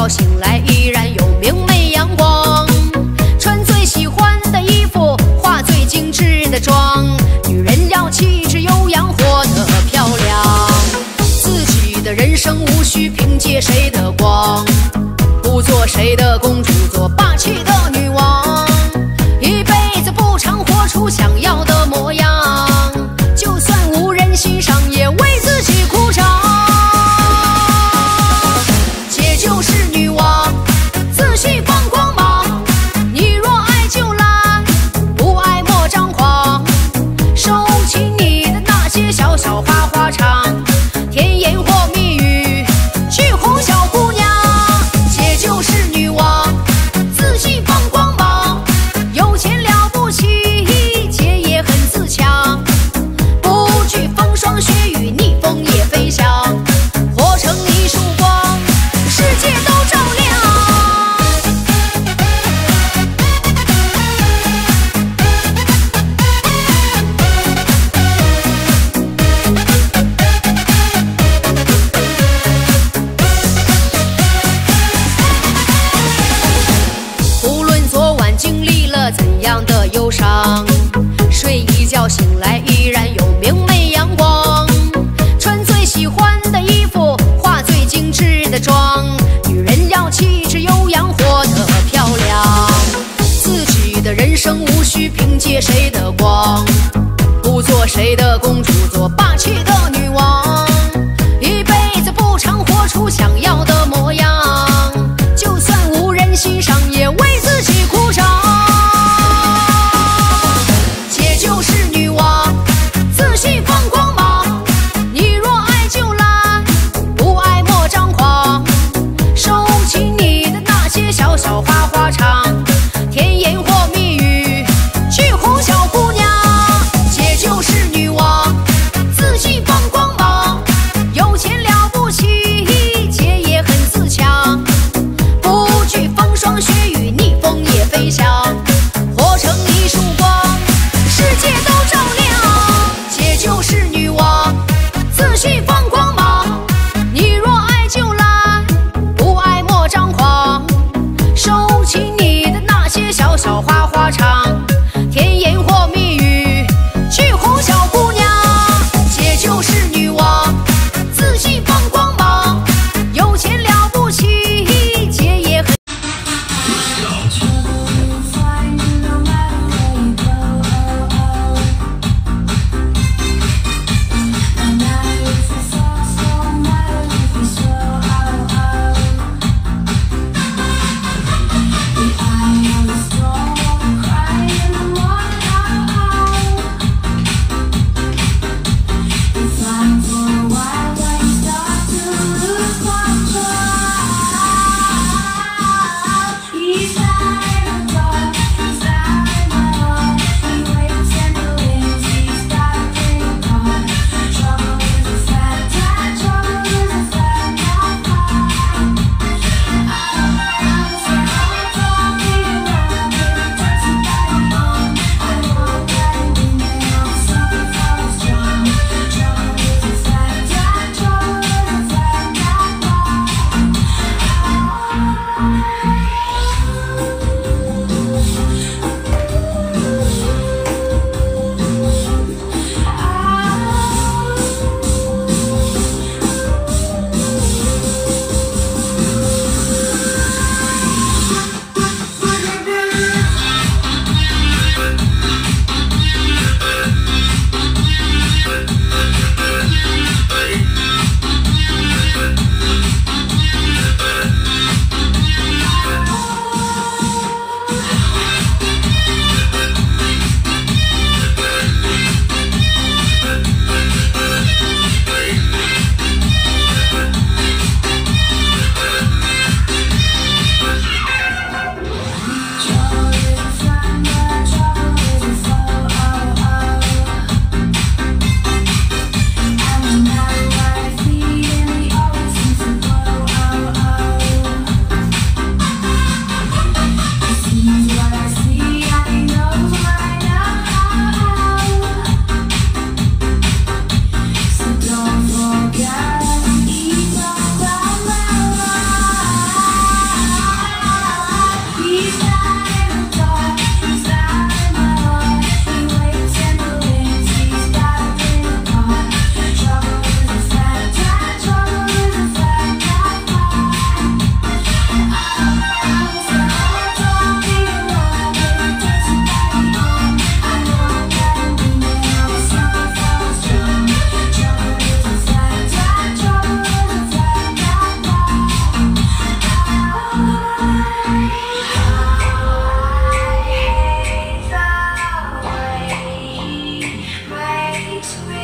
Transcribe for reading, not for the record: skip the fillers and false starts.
觉醒来依然有明媚阳光，穿最喜欢的衣服，化最精致的妆。女人要气质优雅，活得漂亮，自己的人生无需凭借谁的光，不做谁的公主，做霸气的女王。一辈子不常活出想要的模样，就算无人欣赏，也为自己鼓掌。姐就是女王，自信放光芒。你若爱就来，不爱莫张狂。收起你的那些小小花花肠，甜言或蜜语去哄小姑娘。姐就是女王，自信放光芒。有钱了不起，姐也很自强，不惧风霜雪雨，逆风也飞翔，活成一束光，世界都照亮。无论昨晚经历了怎样的忧伤，睡一觉醒来依然有明媚阳光，穿最喜欢的衣服，化最精致的妆。女人要气质优雅，活得漂亮，自己的人生无需凭借谁的光，不做谁的公主，做霸气的女王。一辈子不常活出想要的模样，就算无人欣赏，也为自己鼓掌。姐就是女王，自信放光芒。你若爱就来，不爱莫张狂。收起你的那些小小花花肠，甜言或蜜语去哄小姑娘。姐就是女王，自信放岁